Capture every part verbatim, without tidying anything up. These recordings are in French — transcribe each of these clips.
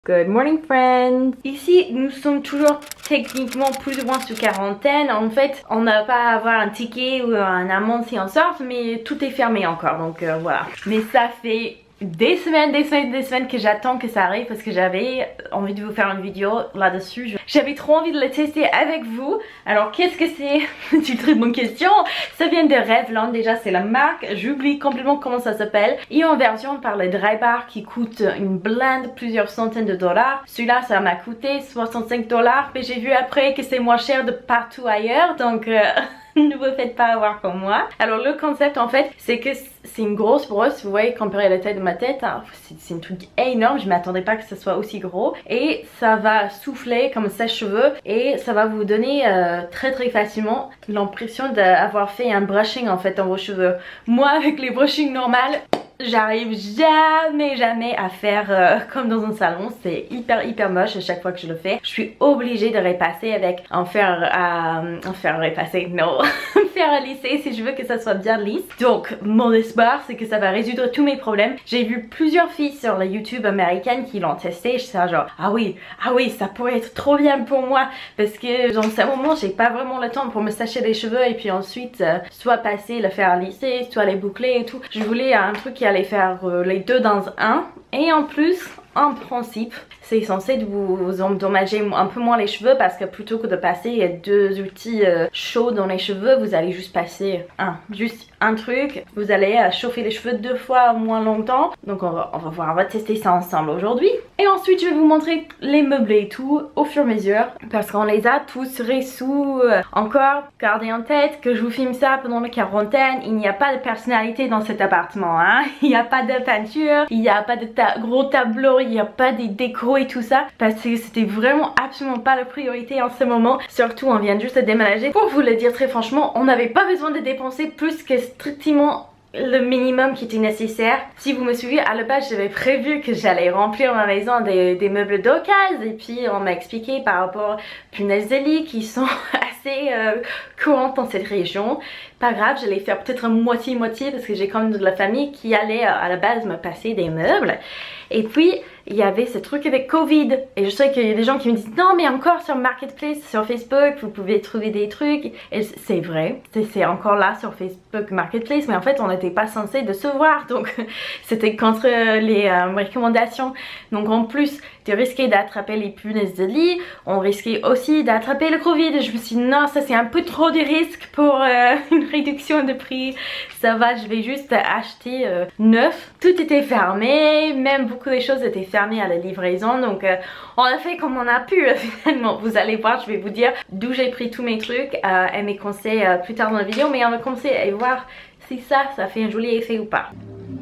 Good morning friends. Ici nous sommes toujours techniquement plus ou moins sous quarantaine. En fait on n'a pas à avoir un ticket ou un amende si on sort, mais tout est fermé encore, donc euh, voilà. Mais ça fait des semaines, des semaines, des semaines que j'attends que ça arrive parce que j'avais envie de vous faire une vidéo là-dessus. J'avais trop envie de le tester avec vous. Alors qu'est-ce que c'est? C'est une très bonne question. Ça vient de Revlon, déjà c'est la marque. J'oublie complètement comment ça s'appelle. Et en version par le Dry Bar qui coûte une blinde plusieurs centaines de dollars. Celui-là ça m'a coûté soixante-cinq dollars. Mais j'ai vu après que c'est moins cher de partout ailleurs. Donc... Euh... ne vous faites pas avoir comme moi. Alors le concept en fait c'est que c'est une grosse brosse. Vous voyez comparé à la taille de ma tête, hein, c'est un truc énorme. Je m'attendais pas que ce soit aussi gros. Et ça va souffler comme sèche-cheveux. Et ça va vous donner euh, très très facilement l'impression d'avoir fait un brushing en fait dans vos cheveux. Moi avec les brushings normales, j'arrive jamais jamais à faire euh, comme dans un salon. C'est hyper hyper moche à chaque fois que je le fais. Je suis obligée de repasser avec un fer à... un fer à repasser, non fer à lisser si je veux que ça soit bien lisse. Donc mon espoir c'est que ça va résoudre tous mes problèmes. J'ai vu plusieurs filles sur la YouTube américaine qui l'ont testé. Je suis genre ah oui ah oui ça pourrait être trop bien pour moi, parce que dans ce moment j'ai pas vraiment le temps pour me sécher les cheveux et puis ensuite euh, soit passer le fer à lisser, soit les boucler et tout. Je voulais un truc qui allait faire euh, les deux dans un, et en plus en principe c'est censé vous, vous endommager un peu moins les cheveux, parce que plutôt que de passer deux outils euh, chauds dans les cheveux, vous allez juste passer un, juste un truc. Vous allez euh, chauffer les cheveux deux fois moins longtemps. Donc on va, on va voir, on va tester ça ensemble aujourd'hui. Et ensuite je vais vous montrer les meublés et tout au fur et à mesure, parce qu'on les a tous sous. Euh, encore gardez en tête que je vous filme ça pendant la quarantaine. Il n'y a pas de personnalité dans cet appartement, hein. Il n'y a pas de peinture, il n'y a pas de ta gros tableau, il n'y a pas des décos et tout ça, parce que c'était vraiment absolument pas la priorité en ce moment. Surtout on vient juste de déménager. Pour vous le dire très franchement, on n'avait pas besoin de dépenser plus que strictement le minimum qui était nécessaire. Si vous me suivez, à la base j'avais prévu que j'allais remplir ma maison des, des meubles d'occasion, et puis on m'a expliqué par rapport aux punaises de lit qui sont assez euh, courantes dans cette région. Pas grave, j'allais faire peut-être moitié-moitié parce que j'ai quand même de la famille qui allait à la base me passer des meubles. Et puis il y avait ce truc avec Covid, et je sais qu'il y a des gens qui me disent non mais encore sur Marketplace, sur Facebook vous pouvez trouver des trucs, et c'est vrai, c'est encore là sur Facebook Marketplace, mais en fait on n'était pas censé de se voir, donc c'était contre les euh, recommandations. Donc en plus de risquer d'attraper les punaises de lit, on risquait aussi d'attraper le Covid, et je me suis dit non ça c'est un peu trop de risques pour euh, une réduction de prix, ça va, je vais juste acheter euh, neuf. Tout était fermé, même beaucoup de choses étaient fermées à la livraison, donc euh, on a fait comme on a pu euh, finalement. Vous allez voir, je vais vous dire d'où j'ai pris tous mes trucs euh, et mes conseils euh, plus tard dans la vidéo, mais on va commencer à voir si ça, ça fait un joli effet ou pas.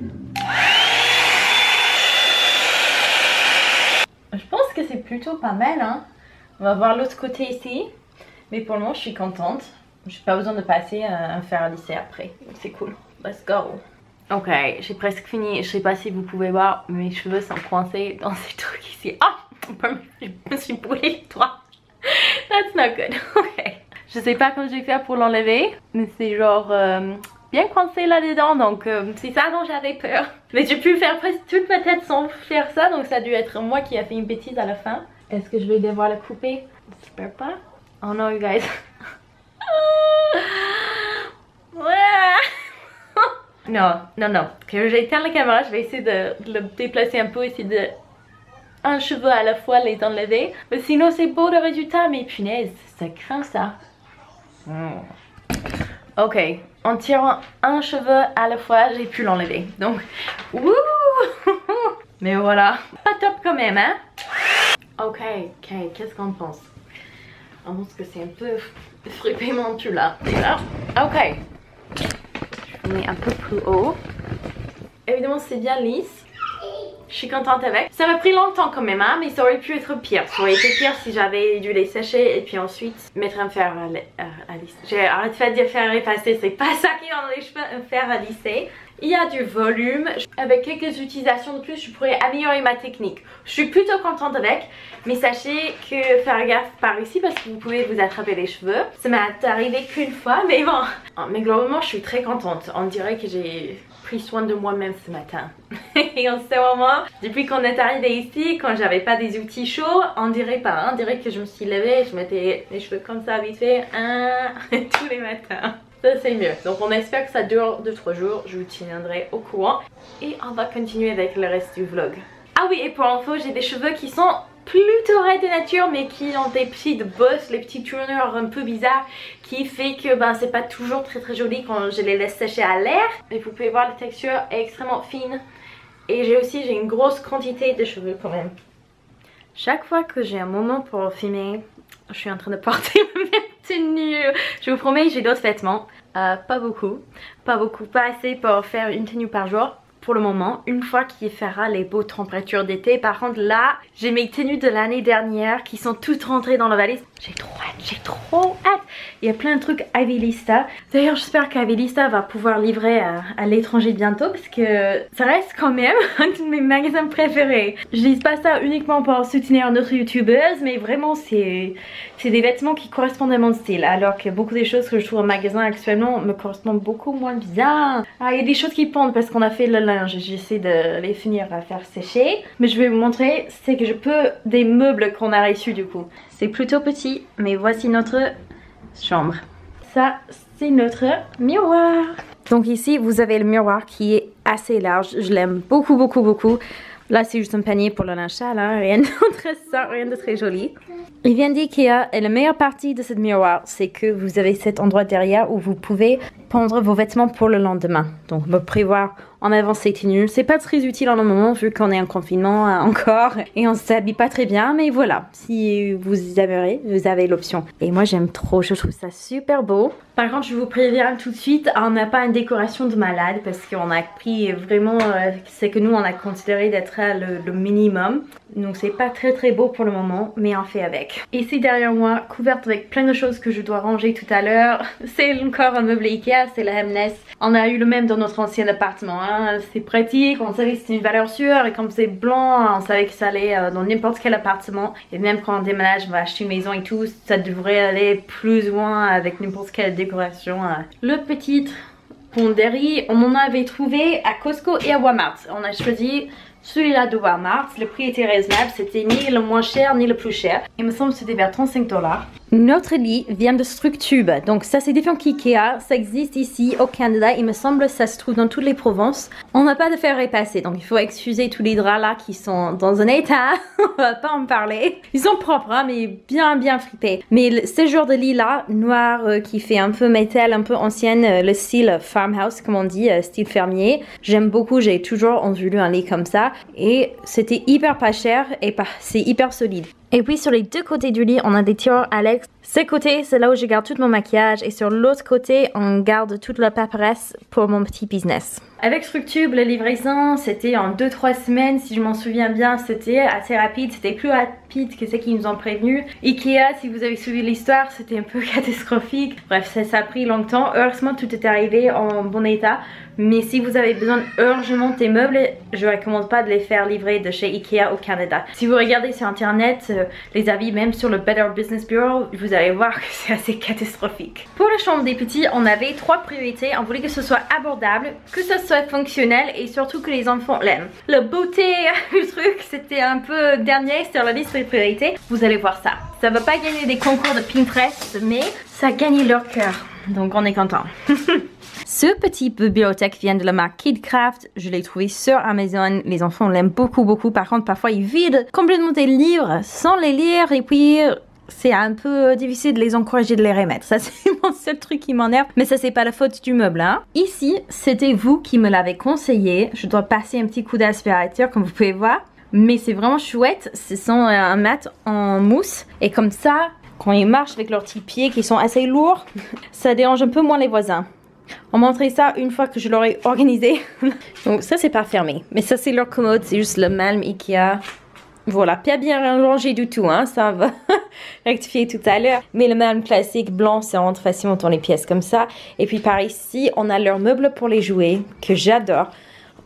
Je pense que c'est plutôt pas mal, hein. On va voir l'autre côté ici, mais pour le moment je suis contente. J'ai pas besoin de passer un fer à lisser après, c'est cool. Let's go. Ok, j'ai presque fini. Je sais pas si vous pouvez voir, mes cheveux sont coincés dans ces trucs ici. Ah, oh, je me suis brûlé les doigts. That's not good. Ok. Je sais pas comment je vais faire pour l'enlever, mais c'est genre euh, bien coincé là-dedans, donc euh, c'est ça dont j'avais peur. Mais j'ai pu faire presque toute ma tête sans faire ça, donc ça a dû être moi qui a fait une bêtise à la fin. Est-ce que je vais devoir le couper? J'espère pas. Oh non, you guys. Non, non, non. Que j'éteins la caméra, je vais essayer de, de le déplacer un peu, essayer de un cheveu à la fois les enlever. Mais sinon c'est beau le résultat, mais punaise, ça craint ça. Mm. Ok, en tirant un cheveu à la fois, j'ai pu l'enlever. Donc, wouh. Mais voilà, pas top quand même, hein. Ok, ok, qu'est-ce qu'on pense? On pense que c'est un peu frippément tout là. Déjà. Ok. Je mets un peu plus haut. Évidemment c'est bien lisse. Je suis contente avec. Ça m'a pris longtemps quand même, hein, mais ça aurait pu être pire. Ça aurait été pire si j'avais dû les sécher et puis ensuite mettre un fer à, à, à lisser. J'ai arrêté de dire fer à repasser, c'est pas ça qui est dans les cheveux, un fer à lisser. Il y a du volume. Avec quelques utilisations de plus, je pourrais améliorer ma technique. Je suis plutôt contente avec. Mais sachez que faire gaffe par ici parce que vous pouvez vous attraper les cheveux. Ça m'est arrivé qu'une fois, mais bon. Mais globalement, je suis très contente. On dirait que j'ai pris soin de moi-même ce matin. Et en ce moment, depuis qu'on est arrivé ici, quand j'avais pas des outils chauds, on dirait pas, hein, on dirait que je me suis levée, je mettais les cheveux comme ça vite fait, hein, tous les matins. Ça c'est mieux. Donc on espère que ça dure deux trois jours, je vous tiendrai au courant. Et on va continuer avec le reste du vlog. Ah oui, et pour info, j'ai des cheveux qui sont plutôt raides de nature, mais qui ont des petites bosses, les petits tourneurs un peu bizarres, qui fait que ben c'est pas toujours très très joli quand je les laisse sécher à l'air. Mais vous pouvez voir, la texture est extrêmement fine. Et j'ai aussi j'ai une grosse quantité de cheveux quand même. Chaque fois que j'ai un moment pour filmer, je suis en train de porter ma même tenue. Je vous promets, j'ai d'autres vêtements. Euh, pas beaucoup, pas beaucoup, pas assez pour faire une tenue par jour. Pour le moment, une fois qu'il fera les beaux températures d'été. Par contre là, j'ai mes tenues de l'année dernière qui sont toutes rentrées dans la valise. J'ai trop hâte, j'ai trop hâte. Il y a plein de trucs Avilista. D'ailleurs j'espère qu'Avilista va pouvoir livrer à, à l'étranger bientôt, parce que ça reste quand même un de mes magasins préférés. Je dis pas ça uniquement pour soutenir notre youtubeuse, mais vraiment c'est des vêtements qui correspondent à mon style. Alors que beaucoup des choses que je trouve en magasin actuellement me correspondent beaucoup moins bien. Ah, il y a des choses qui pendent parce qu'on a fait le linge. J'essaie de les finir à faire sécher. Mais je vais vous montrer, c'est que je peux des meubles qu'on a reçus du coup. C'est plutôt petit, mais voici notre chambre. Ça, c'est notre miroir. Donc ici, vous avez le miroir qui est assez large. Je l'aime beaucoup, beaucoup, beaucoup. Là, c'est juste un panier pour le linge sale, hein. Rien de très simple, rien de très joli. Il vient d'Ikea et la meilleure partie de ce miroir, c'est que vous avez cet endroit derrière où vous pouvez pendre vos vêtements pour le lendemain. Donc, me prévoir en avance ces tenues. C'est pas très utile en un moment vu qu'on est en confinement euh, encore et on s'habille pas très bien, mais voilà, si vous aimeriez, vous avez l'option. Et moi, j'aime trop, je trouve ça super beau. Par contre, je vous préviens tout de suite, on n'a pas une décoration de malade parce qu'on a pris vraiment euh, ce que nous on a considéré d'être le, le minimum. Donc c'est pas très très beau pour le moment, mais on fait avec. Ici derrière moi, couverte avec plein de choses que je dois ranger tout à l'heure. C'est encore un meuble Ikea, c'est la Hemnes. On a eu le même dans notre ancien appartement, hein. C'est pratique, on savait que c'était une valeur sûre et comme c'est blanc, on savait que ça allait euh, dans n'importe quel appartement. Et même quand on déménage, on va acheter une maison et tout, ça devrait aller plus ou moins avec n'importe quelle décoration. Hein. Le petit Ponderi, on en avait trouvé à Costco et à Walmart. On a choisi celui-là de Walmart, le prix était raisonnable, c'était ni le moins cher ni le plus cher. Il me semble que c'était vers trente-cinq dollars. Notre lit vient de Structube, donc ça c'est différent qu'Ikea, ça existe ici au Canada, il me semble que ça se trouve dans toutes les provinces. On n'a pas de fer repasser, donc il faut excuser tous les draps là qui sont dans un état, on va pas en parler. Ils sont propres hein, mais bien bien fripés. Mais ce genre de lit là, noir, euh, qui fait un peu métal, un peu ancienne, euh, le style farmhouse comme on dit, euh, style fermier. J'aime beaucoup, j'ai toujours voulu un lit comme ça. Et c'était hyper pas cher et c'est hyper solide. Et puis sur les deux côtés du lit, on a des tiroirs Alex. Ce côté, c'est là où je garde tout mon maquillage. Et sur l'autre côté, on garde toute la paperasse pour mon petit business. Avec Structube, la livraison, c'était en deux trois semaines. Si je m'en souviens bien, c'était assez rapide. C'était plus rapide que ce qu'ils nous ont prévenu. Ikea, si vous avez suivi l'histoire, c'était un peu catastrophique. Bref, ça, ça a pris longtemps. Heureusement, tout est arrivé en bon état. Mais si vous avez besoin urgemment des meubles, je ne recommande pas de les faire livrer de chez Ikea au Canada. Si vous regardez sur internet, euh, les avis même sur le Better Business Bureau, vous allez voir que c'est assez catastrophique. Pour la chambre des petits, on avait trois priorités. On voulait que ce soit abordable, que ce soit fonctionnel et surtout que les enfants l'aiment. La beauté du truc, c'était un peu dernier sur la liste des priorités. Vous allez voir ça. Ça ne va pas gagner des concours de Pinterest, mais ça a gagné leur cœur. Donc on est content. Ce petit bibliothèque vient de la marque Kidcraft. Je l'ai trouvé sur Amazon. Les enfants l'aiment beaucoup, beaucoup. Par contre, parfois, ils vident complètement des livres sans les lire. Et puis, c'est un peu difficile de les encourager de les remettre. Ça, c'est mon seul truc qui m'énerve. Mais ça, c'est pas la faute du meuble. Hein. Ici, c'était vous qui me l'avez conseillé. Je dois passer un petit coup d'aspirateur, comme vous pouvez voir. Mais c'est vraiment chouette. Ce sont un mat en mousse. Et comme ça, quand ils marchent avec leurs petits pieds qui sont assez lourds, ça dérange un peu moins les voisins. On montrait ça une fois que je l'aurais organisé. Donc ça c'est pas fermé. Mais ça c'est leur commode, c'est juste le Malm Ikea. Voilà, pas bien rangé du tout, hein. Ça va rectifier tout à l'heure. Mais le Malm classique blanc, ça rentre facilement dans les pièces comme ça. Et puis par ici, on a leur meuble pour les jouets, que j'adore.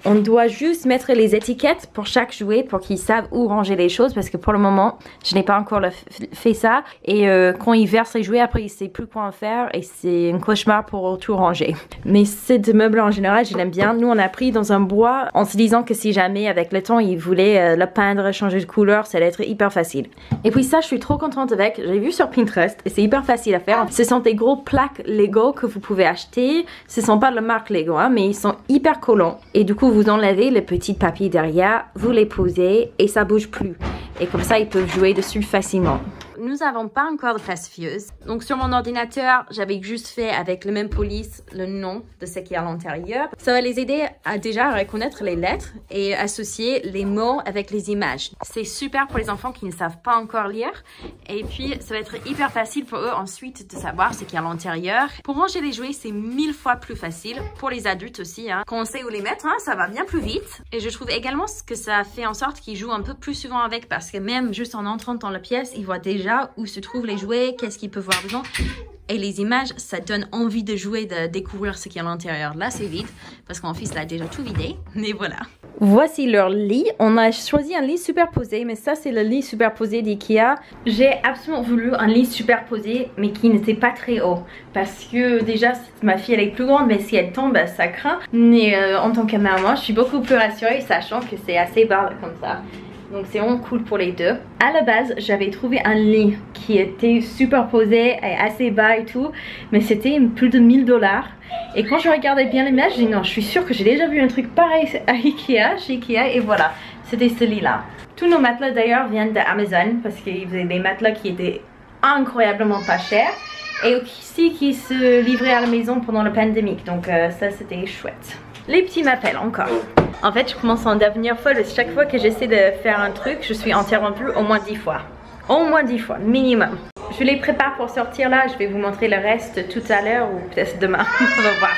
On doit juste mettre les étiquettes pour chaque jouet pour qu'ils savent où ranger les choses parce que pour le moment, je n'ai pas encore le fait ça. Et euh, quand ils versent les jouets, après ils ne savent plus quoi en faire et c'est un cauchemar pour tout ranger. Mais ce meuble en général, je l'aime bien. Nous, on a pris dans un bois en se disant que si jamais avec le temps, ils voulaient euh, le peindre, changer de couleur, ça allait être hyper facile. Et puis ça, je suis trop contente avec. J'ai vu sur Pinterest et c'est hyper facile à faire. Ce sont des gros plaques Lego que vous pouvez acheter. Ce ne sont pas de la marque Lego, hein, mais ils sont hyper collants. Et du coup, vous enlevez le petit papier derrière, vous les posez et ça bouge plus. Et comme ça, ils peuvent jouer dessus facilement. Nous n'avons pas encore de pacifieuse. Donc sur mon ordinateur, j'avais juste fait avec le même police le nom de ce qui est à l'intérieur. Ça va les aider à déjà reconnaître les lettres et associer les mots avec les images. C'est super pour les enfants qui ne savent pas encore lire. Et puis, ça va être hyper facile pour eux ensuite de savoir ce qui est à l'intérieur. Pour ranger les jouets, c'est mille fois plus facile. Pour les adultes aussi, hein. Quand on sait où les mettre, hein, ça va bien plus vite. Et je trouve également que ça fait en sorte qu'ils jouent un peu plus souvent avec parce que même juste en entrant dans la pièce, ils voient déjà où se trouvent les jouets, qu'est-ce qu'ils peuvent avoir besoin. Et les images, ça donne envie de jouer, de découvrir ce qui est à l'intérieur. Là, c'est vide, parce que mon fils l'a déjà tout vidé. Mais voilà. Voici leur lit. On a choisi un lit superposé, mais ça, c'est le lit superposé d'Ikea. J'ai absolument voulu un lit superposé, mais qui n'était pas très haut. Parce que déjà, ma fille, elle est plus grande, mais si elle tombe, ça craint. Mais euh, en tant que maman, je suis beaucoup plus rassurée, sachant que c'est assez bas comme ça. Donc c'est vraiment cool pour les deux. À la base, j'avais trouvé un lit qui était superposé et assez bas et tout. Mais c'était plus de mille dollars. Et quand je regardais bien l'image, j'ai dit non, je suis sûre que j'ai déjà vu un truc pareil à Ikea, chez Ikea. Et voilà, c'était ce lit-là. Tous nos matelas d'ailleurs viennent d'Amazon parce qu'ils faisaient des matelas qui étaient incroyablement pas chers. Et aussi qui se livraient à la maison pendant la pandémie. Donc euh, ça, c'était chouette. Les petits m'appellent encore. En fait, je commence à en devenir folle. Chaque fois que j'essaie de faire un truc, je suis interrompue au moins dix fois. Au moins dix fois, minimum. Je les prépare pour sortir là. Je vais vous montrer le reste tout à l'heure ou peut-être demain. On va voir.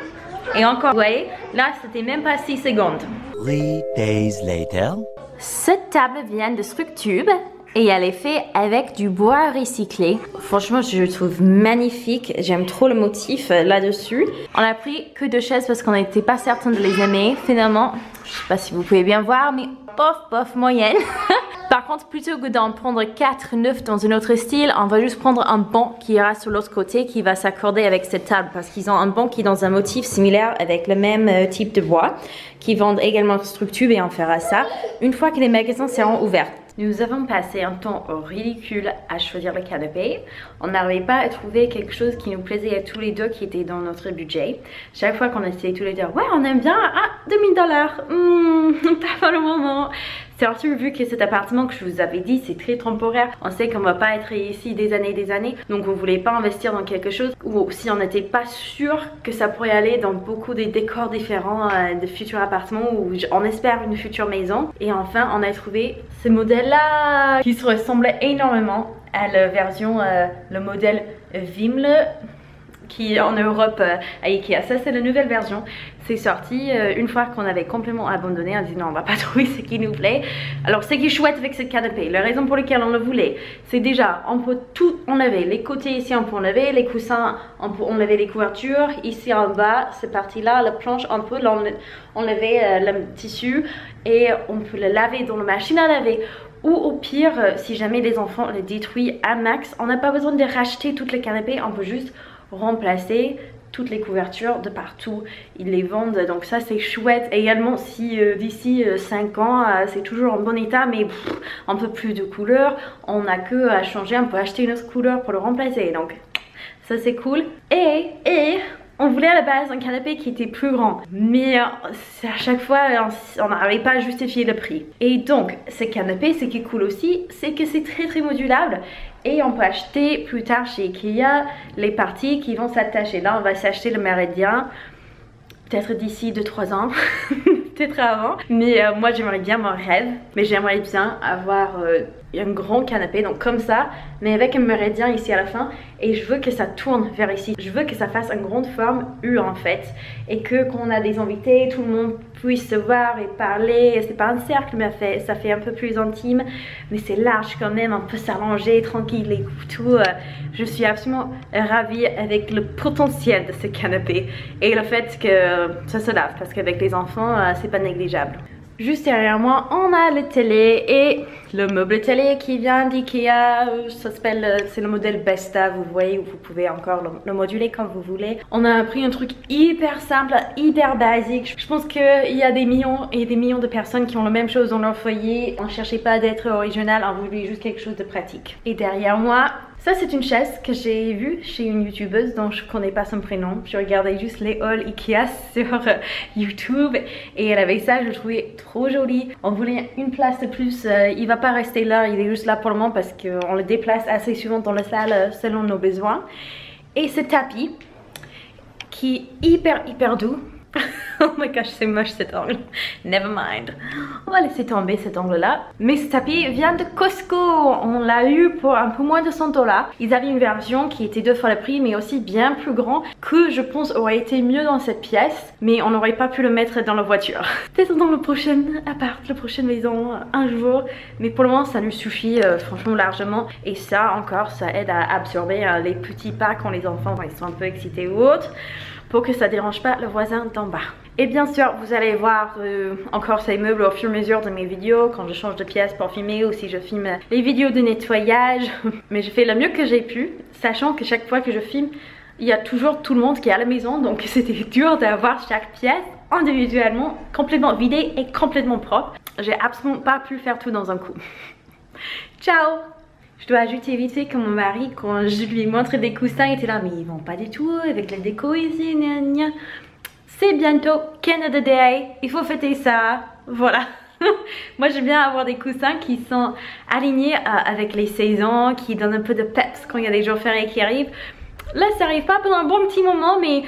Et encore, vous voyez, là, c'était même pas six secondes. Three days later. Cette table vient de Structube. Et elle est faite avec du bois recyclé. Franchement, je le trouve magnifique. J'aime trop le motif là-dessus. On a pris que deux chaises parce qu'on n'était pas certain de les aimer. Finalement, je sais pas si vous pouvez bien voir, mais bof, bof, moyenne. Par contre, plutôt que d'en prendre quatre neufs dans un autre style, on va juste prendre un banc qui ira sur l'autre côté, qui va s'accorder avec cette table. Parce qu'ils ont un banc qui est dans un motif similaire avec le même type de bois, qui vendent également Structube et on fera ça une fois que les magasins seront ouverts. Nous avons passé un temps ridicule à choisir le canapé. On n'arrivait pas à trouver quelque chose qui nous plaisait à tous les deux, qui était dans notre budget. Chaque fois qu'on essayait tous les deux, ouais, on aime bien, ah, deux mille dollars, hmm, pas pour le moment. Surtout vu que cet appartement que je vous avais dit, c'est très temporaire. On sait qu'on va pas être ici des années et des années. Donc on voulait pas investir dans quelque chose où si on n'était pas sûr que ça pourrait aller dans beaucoup des décors différents euh, de futurs appartements ou on espère une future maison. Et enfin, on a trouvé ce modèle-là qui se ressemblait énormément à la version, euh, le modèle Vimle qui est en Europe euh, à Ikea. Ça, c'est la nouvelle version. C'est sorti euh, une fois qu'on avait complètement abandonné. On dit non, on va pas trouver ce qui nous plaît. Alors, ce qui est chouette avec ce canapé, la raison pour laquelle on le voulait, c'est déjà, on peut tout enlever. Les côtés ici, on peut enlever. Les coussins, on peut enlever les couvertures. Ici en bas, cette partie-là, la planche, on peut enlever euh, le tissu et on peut le laver dans la machine à laver. Ou au pire, euh, si jamais les enfants le détruisent à max, on n'a pas besoin de racheter toutes les canapés. On peut juste remplacer toutes les couvertures de partout. Ils les vendent, donc ça c'est chouette. Également si euh, d'ici euh, cinq ans euh, c'est toujours en bon état mais pff, un peu plus de couleur, on n'a que à changer, on peut acheter une autre couleur pour le remplacer, donc ça c'est cool. Et, et on voulait à la base un canapé qui était plus grand, mais euh, à chaque fois on n'arrivait pas à justifier le prix. Et donc ce canapé, ce qui est cool aussi, c'est que c'est très très modulable. Et on peut acheter plus tard chez Ikea les parties qui vont s'attacher. Là, on va s'acheter le méridien, peut-être d'ici deux trois ans, peut-être avant. Mais euh, moi, j'aimerais bien, mon rêve, mais j'aimerais bien avoir euh, un grand canapé, donc comme ça, mais avec un méridien ici à la fin. Et je veux que ça tourne vers ici. Je veux que ça fasse une grande forme U en fait. Et que quand on a des invités, tout le monde puisse se voir et parler. C'est pas un cercle, mais fait, ça fait un peu plus intime. Mais c'est large quand même, on peut s'allonger tranquille et tout. Je suis absolument ravie avec le potentiel de ce canapé. Et le fait que ça se lave, parce qu'avec les enfants, c'est pas négligeable. Juste derrière moi, on a la télé et le meuble télé qui vient d'Ikea. Ça s'appelle, c'est le modèle Besta, vous voyez, où vous pouvez encore le, le moduler comme vous voulez. On a pris un truc hyper simple, hyper basique. Je pense qu'il y a des millions et des millions de personnes qui ont la même chose dans leur foyer. On ne cherchait pas d'être original, on voulait juste quelque chose de pratique. Et derrière moi, ça c'est une chaise que j'ai vue chez une youtubeuse dont je connais pas son prénom. Je regardais juste les hauls Ikea sur euh, YouTube et elle avait ça, je le trouvais trop joli. On voulait une place de plus, euh, il va pas rester là, il est juste là pour le moment parce qu'on le déplace assez souvent dans la salle euh, selon nos besoins. Et ce tapis qui est hyper hyper doux. Oh my gosh, c'est moche cet angle. Never mind. On va laisser tomber cet angle là. Mais ce tapis vient de Costco. On l'a eu pour un peu moins de cent dollars. Ils avaient une version qui était deux fois le prix, mais aussi bien plus grand, que je pense aurait été mieux dans cette pièce. Mais on n'aurait pas pu le mettre dans la voiture. Peut-être dans le prochain appart, la prochaine maison, un jour. Mais pour le moment, ça nous suffit euh, franchement largement. Et ça encore, ça aide à absorber euh, les petits pas quand les enfants ils sont un peu excités ou autres, pour que ça dérange pas le voisin d'en bas. Et bien sûr, vous allez voir euh, encore ces meubles au fur et à mesure de mes vidéos, quand je change de pièce pour filmer ou si je filme les vidéos de nettoyage. Mais je fais le mieux que j'ai pu, sachant que chaque fois que je filme, il y a toujours tout le monde qui est à la maison, donc c'était dur d'avoir chaque pièce individuellement complètement vidée et complètement propre. J'ai absolument pas pu faire tout dans un coup. Ciao! Je dois ajouter vite fait que mon mari, quand je lui montre des coussins, il était là, mais ils vont pas du tout avec la déco ici, gna gna. C'est bientôt Canada Day, il faut fêter ça, voilà. Moi j'aime bien avoir des coussins qui sont alignés avec les saisons, qui donnent un peu de peps quand il y a des jours fériés qui arrivent. Là ça arrive pas pendant un bon petit moment, mais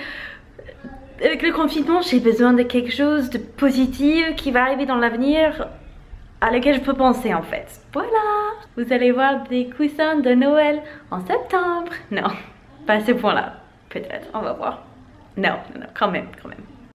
avec le confinement j'ai besoin de quelque chose de positif qui va arriver dans l'avenir, à laquelle je peux penser en fait. Voilà, vous allez voir des coussins de Noël en septembre. Non, pas à ce point là, peut-être, on va voir. Non, non, non, quand même, quand même.